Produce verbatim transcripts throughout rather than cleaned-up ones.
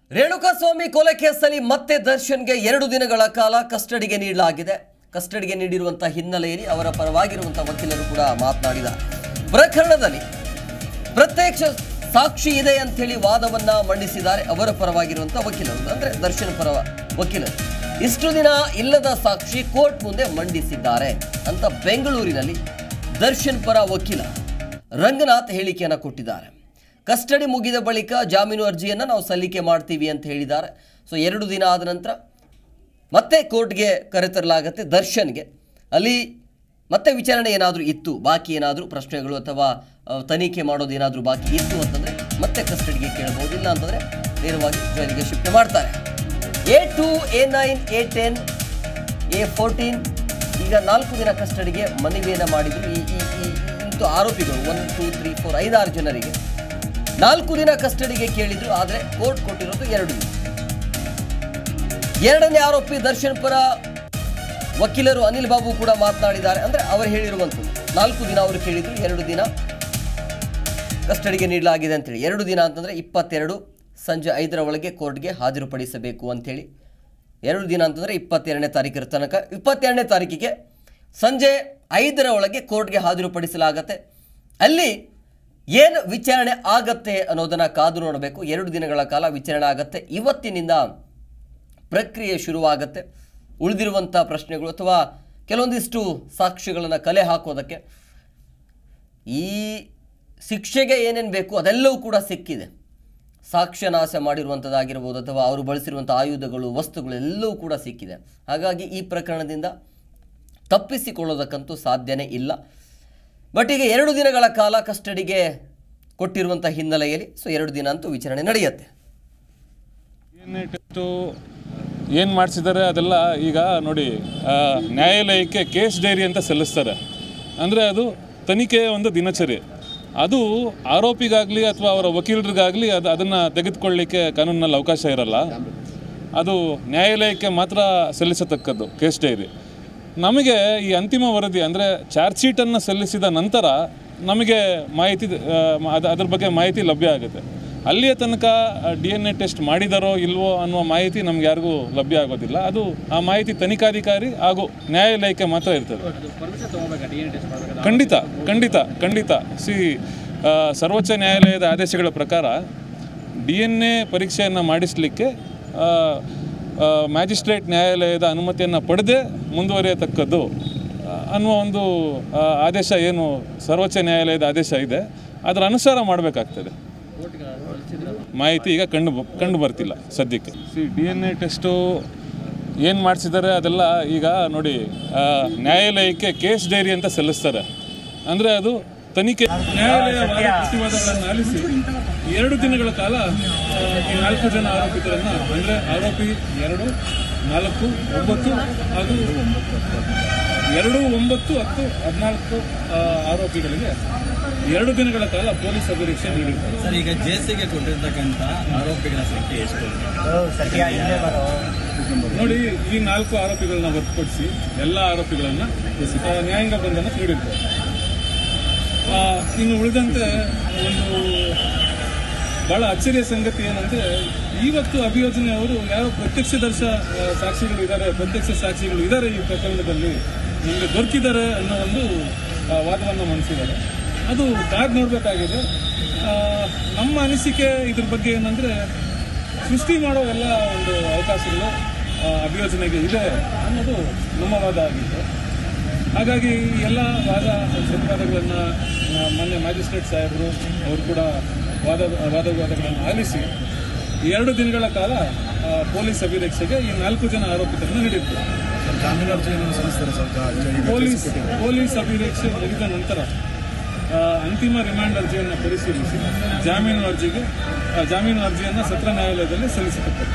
ರೇಣುಕಾಸ್ವಾಮಿ ಕೊಲೆ ಕೇಸಲ್ಲಿ ಮತ್ತೆ ದರ್ಶನ್ಗೆ ಎರಡು ದಿನಗಳ ಕಾಲ ಕಸ್ಟಡಿಗೆ ನೀಡಲಾಗಿದೆ. ಕಸ್ಟಡಿಗೆ ನೀಡಿರುವಂತಹ ಹಿನ್ನೆಲೆಯಲ್ಲಿ ಅವರ ಪರವಾಗಿರುವಂತಹ ವಕೀಲರು ಕೂಡ ಮಾತನಾಡಿದ್ದಾರೆ. ಪ್ರಕರಣದಲ್ಲಿ ಪ್ರತ್ಯಕ್ಷ ಸಾಕ್ಷಿ ಇದೆ ಅಂತ ಹೇಳಿ ವಾದವನ್ನ ಮಂಡಿಸಿದ್ದಾರೆ ಅವರ ಪರವಾಗಿರುವಂತಹ ವಕೀಲರು, ಅಂದ್ರೆ ದರ್ಶನ್ ಪರ ವಕೀಲರು. ಇಷ್ಟು ದಿನ ಇಲ್ಲದ ಸಾಕ್ಷಿ ಕೋರ್ಟ್ ಮುಂದೆ ಮಂಡಿಸಿದ್ದಾರೆ ಅಂತ ಬೆಂಗಳೂರಿನಲ್ಲಿ ದರ್ಶನ್ ಪರ ವಕೀಲ ರಂಗನಾಥ್ ಹೇಳಿಕೆಯನ್ನು ಕೊಟ್ಟಿದ್ದಾರೆ. ಕಸ್ಟಡಿ ಮುಗಿದ ಬಳಿಕ ಜಾಮೀನು ಅರ್ಜಿಯನ್ನು ನಾವು ಸಲ್ಲಿಕೆ ಮಾಡ್ತೀವಿ ಅಂತ ಹೇಳಿದ್ದಾರೆ. ಸೊ ಎರಡು ದಿನ ಆದ ನಂತರ ಮತ್ತೆ ಕೋರ್ಟ್ಗೆ ಕರೆತರಲಾಗುತ್ತೆ ದರ್ಶನ್ಗೆ. ಅಲ್ಲಿ ಮತ್ತೆ ವಿಚಾರಣೆ ಏನಾದರೂ ಇತ್ತು, ಬಾಕಿ ಏನಾದರೂ ಪ್ರಶ್ನೆಗಳು ಅಥವಾ ತನಿಖೆ ಮಾಡೋದು ಏನಾದರೂ ಬಾಕಿ ಇತ್ತು ಅಂತಂದರೆ ಮತ್ತೆ ಕಸ್ಟಡಿಗೆ ಕೇಳಬಹುದು, ಇಲ್ಲ ಅಂತಂದರೆ ನೇರವಾಗಿ ಜೈಲಿಗೆ ಶಿಫ್ಟ್ ಮಾಡ್ತಾರೆ. A two A nine A ten A fourteen ಈಗ ನಾಲ್ಕು ದಿನ ಕಸ್ಟಡಿಗೆ ಮನವಿಯನ್ನು ಮಾಡಿದ್ರು ಈ ಈ ಇಂತು ಆರೋಪಿಗಳು ಒನ್ ಟೂ ತ್ರೀ ಫೋರ್ ಐದಾರು ಜನರಿಗೆ ನಾಲ್ಕು ದಿನ ಕಸ್ಟಡಿಗೆ ಕೇಳಿದ್ರು. ಆದರೆ ಕೋರ್ಟ್ ಕೊಟ್ಟಿರೋದು ಎರಡು ದಿನ. ಎರಡನೇ ಆರೋಪಿ ದರ್ಶನ್ ಪರ ವಕೀಲರು ಅನಿಲ್ ಬಾಬು ಕೂಡ ಮಾತನಾಡಿದ್ದಾರೆ. ಅಂದ್ರೆ ಅವರು ಹೇಳಿರುವಂಥದ್ದು ನಾಲ್ಕು ದಿನ ಅವರು ಕೇಳಿದ್ರು, ಎರಡು ದಿನ ಕಸ್ಟಡಿಗೆ ನೀಡಲಾಗಿದೆ ಅಂತೇಳಿ. ಎರಡು ದಿನ ಅಂತಂದ್ರೆ ಇಪ್ಪತ್ತೆರಡು ಸಂಜೆ ಐದರ ಒಳಗೆ ಕೋರ್ಟ್ಗೆ ಹಾಜರುಪಡಿಸಬೇಕು ಅಂಥೇಳಿ. ಎರಡು ದಿನ ಅಂತಂದ್ರೆ ಇಪ್ಪತ್ತೆರಡನೇ ತಾರೀಕಿನ ತನಕ, ಇಪ್ಪತ್ತೆರಡನೇ ತಾರೀಕಿಗೆ ಸಂಜೆ ಐದರ ಒಳಗೆ ಕೋರ್ಟ್ಗೆ ಹಾಜರುಪಡಿಸಲಾಗತ್ತೆ. ಅಲ್ಲಿ ಏನು ವಿಚಾರಣೆ ಆಗತ್ತೆ ಅನ್ನೋದನ್ನು ಕಾದು ನೋಡಬೇಕು. ಎರಡು ದಿನಗಳ ಕಾಲ ವಿಚಾರಣೆ ಆಗತ್ತೆ. ಇವತ್ತಿನಿಂದ ಪ್ರಕ್ರಿಯೆ ಶುರುವಾಗತ್ತೆ. ಉಳಿದಿರುವಂಥ ಪ್ರಶ್ನೆಗಳು ಅಥವಾ ಕೆಲವೊಂದಿಷ್ಟು ಸಾಕ್ಷಿಗಳನ್ನು ಕಲೆ ಹಾಕೋದಕ್ಕೆ ಈ ಶಿಕ್ಷೆಗೆ ಏನೇನು ಬೇಕು ಅದೆಲ್ಲವೂ ಕೂಡ ಸಿಕ್ಕಿದೆ. ಸಾಕ್ಷ್ಯ ನಾಶ ಮಾಡಿರುವಂಥದ್ದಾಗಿರ್ಬೋದು ಅಥವಾ ಅವರು ಬಳಸಿರುವಂಥ ಆಯುಧಗಳು, ವಸ್ತುಗಳು ಎಲ್ಲವೂ ಕೂಡ ಸಿಕ್ಕಿದೆ. ಹಾಗಾಗಿ ಈ ಪ್ರಕರಣದಿಂದ ತಪ್ಪಿಸಿಕೊಳ್ಳೋದಕ್ಕಂತೂ ಸಾಧ್ಯನೇ ಇಲ್ಲ. ಬಟ್ ಈಗ ಎರಡು ದಿನಗಳ ಕಾಲ ಕಸ್ಟಡಿಗೆ ಕೊಟ್ಟಿರುವಂಥ ಹಿನ್ನೆಲೆಯಲ್ಲಿ ಸೊ ಎರಡು ದಿನ ಅಂತೂ ವಿಚಾರಣೆ ನಡೆಯುತ್ತೆ. ಏನು ಮಾಡಿಸಿದ್ದಾರೆ ಅದೆಲ್ಲ ಈಗ ನೋಡಿ, ನ್ಯಾಯಾಲಯಕ್ಕೆ ಕೇಸ್ ಡೈರಿ ಅಂತ ಸಲ್ಲಿಸ್ತಾರೆ. ಅಂದರೆ ಅದು ತನಿಖೆಯ ಒಂದು ದಿನಚರಿ. ಅದು ಆರೋಪಿಗಾಗಲಿ ಅಥವಾ ಅವರ ವಕೀಲರಿಗಾಗಲಿ ಅದು ಅದನ್ನು ತೆಗೆದುಕೊಳ್ಳಲಿಕ್ಕೆ ಕಾನೂನಿನಲ್ಲಿ ಅವಕಾಶ ಇರಲ್ಲ. ಅದು ನ್ಯಾಯಾಲಯಕ್ಕೆ ಮಾತ್ರ ಸಲ್ಲಿಸತಕ್ಕದ್ದು ಕೇಸ್ ಡೈರಿ. ನಮಗೆ ಈ ಅಂತಿಮ ವರದಿ ಅಂದರೆ ಚಾರ್ಜ್ ಶೀಟನ್ನು ಸಲ್ಲಿಸಿದ ನಂತರ ನಮಗೆ ಮಾಹಿತಿ ಅದು ಅದ್ರ ಬಗ್ಗೆ ಮಾಹಿತಿ ಲಭ್ಯ ಆಗುತ್ತೆ. ಅಲ್ಲಿಯ ತನಕ ಡಿ ಎನ್ ಎ ಟೆಸ್ಟ್ ಮಾಡಿದಾರೋ ಇಲ್ವೋ ಅನ್ನುವ ಮಾಹಿತಿ ನಮ್ಗೆ ಯಾರಿಗೂ ಲಭ್ಯ ಆಗೋದಿಲ್ಲ. ಅದು ಆ ಮಾಹಿತಿ ತನಿಖಾಧಿಕಾರಿ ಹಾಗೂ ನ್ಯಾಯಾಲಯಕ್ಕೆ ಮಾತ್ರ ಇರ್ತದೆ. ಖಂಡಿತ ಖಂಡಿತ ಖಂಡಿತ ಸಿ ಸರ್ವೋಚ್ಚ ನ್ಯಾಯಾಲಯದ ಆದೇಶಗಳ ಪ್ರಕಾರ ಡಿ ಎನ್ ಎ ಪರೀಕ್ಷೆಯನ್ನು ಮಾಡಿಸಲಿಕ್ಕೆ ಮ್ಯಾಜಿಸ್ಟ್ರೇಟ್ ನ್ಯಾಯಾಲಯದ ಅನುಮತಿಯನ್ನು ಪಡೆದೇ ಮುಂದುವರಿಯತಕ್ಕದ್ದು ಅನ್ನುವ ಒಂದು ಆದೇಶ ಏನು ಸರ್ವೋಚ್ಚ ನ್ಯಾಯಾಲಯದ ಆದೇಶ ಇದೆ ಅದರ ಅನುಸಾರ ಮಾಡಬೇಕಾಗ್ತದೆ. ಮಾಹಿತಿ ಈಗ ಕಂಡು ಕಂಡು ಬರ್ತಿಲ್ಲ ಸದ್ಯಕ್ಕೆ. C D N A test ಏನು ಮಾಡಿಸಿದ್ದಾರೆ ಅದೆಲ್ಲ ಈಗ ನೋಡಿ, ನ್ಯಾಯಾಲಯಕ್ಕೆ ಕೇಸ್ ಡೈರಿ ಅಂತ ಸಲ್ಲಿಸ್ತಾರೆ. ಅಂದರೆ ಅದು ತನಿಖೆ. ನ್ಯಾಯಾಲಯ ವಾದ ಪ್ರತಿವಾದಗಳನ್ನು ಆಲಿಸಿ ಎರಡು ದಿನಗಳ ಕಾಲ ಈ ನಾಲ್ಕು ಜನ ಆರೋಪಿತರನ್ನು ಅಂದರೆ ಆರೋಪಿ ಎರಡು ನಾಲ್ಕು ಒಂಬತ್ತು ಹಾಗೂ ಎರಡು ಒಂಬತ್ತು ಹತ್ತು ಹದಿನಾಲ್ಕು ಆರೋಪಿಗಳಿಗೆ ಎರಡು ದಿನಗಳ ಕಾಲ ಪೊಲೀಸ್ ಅಭಿರಕ್ಷೆ ನೀಡಿದ್ದಾರೆ. ಸರ್, ಈಗ ಜೆಸಿಗೆ ಕೊಟ್ಟಿರ್ತಕ್ಕಂಥ ಆರೋಪಿಗಳ ಸಂಖ್ಯೆ ಎಷ್ಟು? ನೋಡಿ, ಈ ನಾಲ್ಕು ಆರೋಪಿಗಳನ್ನ ಹೊರತುಪಡಿಸಿ ಎಲ್ಲ ಆರೋಪಿಗಳನ್ನ ನ್ಯಾಯಾಂಗ ಬಂಧನ ನೀಡಿದ್ದಾರೆ. ಇನ್ನು ಉಳಿದಂತೆ ಒಂದು ಬಹಳ ಅಚ್ಚರಿಯ ಸಂಗತಿ ಏನಂದ್ರೆ, ಇವತ್ತು ಅಭಿಯೋಜನೆಯವರು ಯಾವ ಪ್ರತ್ಯಕ್ಷದರ್ಶ ಸಾಕ್ಷಿಗಳು ಇದ್ದಾರೆ ಪ್ರತ್ಯಕ್ಷ ಸಾಕ್ಷಿಗಳು ಇದ್ದಾರೆ ಈ ಪ್ರಕರಣದಲ್ಲಿ ನಮಗೆ ದೊರಕಿದ್ದಾರೆ ಅನ್ನೋ ಒಂದು ವಾದವನ್ನು ಮಂಡಿಸಿದ್ದಾರೆ. ಅದು ಕಾದ್ ನೋಡಬೇಕಾಗಿದೆ. ನಮ್ಮ ಅನಿಸಿಕೆ ಇದ್ರ ಬಗ್ಗೆ ಏನಂದ್ರೆ, ಸೃಷ್ಟಿ ಮಾಡೋ ಎಲ್ಲ ಒಂದು ಅವಕಾಶಗಳು ಅಭಿಯೋಜನೆಗೆ ಇದೆ ಅನ್ನೋದು ನಮ್ಮ ವಾದ ಆಗಿತ್ತು. ಹಾಗಾಗಿ ಎಲ್ಲ ವಾದ ಪ್ರತಿವಾದಗಳನ್ನು ಮೊನ್ನೆ ಮ್ಯಾಜಿಸ್ಟ್ರೇಟ್ ಸಾಹೇಬರು ಅವರು ಕೂಡ ವಾದ ವಾದ ವಿವಾದಗಳನ್ನು ಆಲಿಸಿ ಎರಡು ದಿನಗಳ ಕಾಲ ಪೊಲೀಸ್ ಅಭಿರಕ್ಷೆಗೆ ಈ ನಾಲ್ಕು ಜನ ಆರೋಪಿತರನ್ನು ನೀಡಿದ್ರು. ಜಾಮೀನು ಅರ್ಜಿಯನ್ನು ಸಲ್ಲಿಸ್ತಾರೆ ಸರ್. ಪೊಲೀಸ್ ಪೊಲೀಸ್ ಅಭಿರಕ್ಷೆ ಮುಗಿದ ನಂತರ ಅಂತಿಮ ರಿಮಾಂಡ್ ಅರ್ಜಿಯನ್ನು ಪರಿಶೀಲಿಸಿ ಜಾಮೀನು ಅರ್ಜಿಗೆ ಜಾಮೀನು ಅರ್ಜಿಯನ್ನು ಸತ್ರ ನ್ಯಾಯಾಲಯದಲ್ಲಿ ಸಲ್ಲಿಸತಕ್ಕದ್ದು.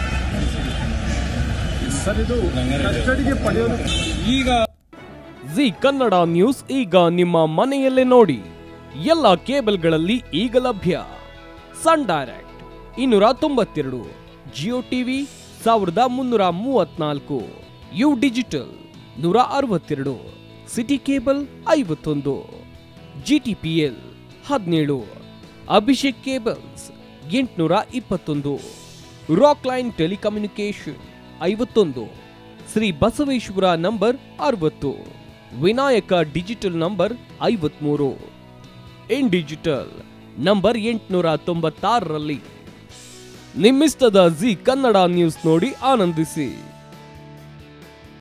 ಸರ್, ಇದು ಕಸ್ಟಡಿಗೆ ಪಡೆಯೋದು ಈಗ ಜಿ ಕನ್ನಡ ನ್ಯೂಸ್ ಈಗ ನಿಮ್ಮ ಮನೆಯಲ್ಲೇ ನೋಡಿ. ಎಲ್ಲ ಕೇಬಲ್ಗಳಲ್ಲಿ ಈಗ ಲಭ್ಯ. ಸನ್ ಡೈರೆಕ್ಟ್ ಇನ್ನೂರ ತೊಂಬತ್ತೆರಡು, ಜಿಯೋ ಟಿವಿ ಸಾವಿರದ ಮುನ್ನೂರ ಮೂವತ್ನಾಲ್ಕು, ಯು ಡಿಜಿಟಲ್ ನೂರ ಅರವತ್ತೆರಡು, ಸಿಟಿ ಕೇಬಲ್ ಐವತ್ತೊಂದು, ಜಿ ಟಿ ಪಿ ಎಲ್ ಹದಿನೇಳು, ಅಭಿಷೇಕ್ ಕೇಬಲ್ಸ್ ಎಂಟುನೂರ ಇಪ್ಪತ್ತೊಂದು, ರಾಕ್ ಲೈನ್ ಟೆಲಿಕಮ್ಯುನಿಕೇಶನ್ ಐವತ್ತೊಂದು, ಶ್ರೀ ಬಸವೇಶ್ವರ ನಂಬರ್ ಅರವತ್ತು, ವಿನಾಯಕ ಡಿಜಿಟಲ್ ನಂಬರ್ ಐವತ್ಮೂರು, ಇನ್ ಡಿಜಿಟಲ್ ನಂಬರ್ ಎಂಟುನೂರ ತೊಂಬತ್ತಾರರಲ್ಲಿ. ನಿಮ್ಮಿಸ್ತದ ಜಿ ಕನ್ನಡ ನ್ಯೂಸ್ ನೋಡಿ ಆನಂದಿಸಿ.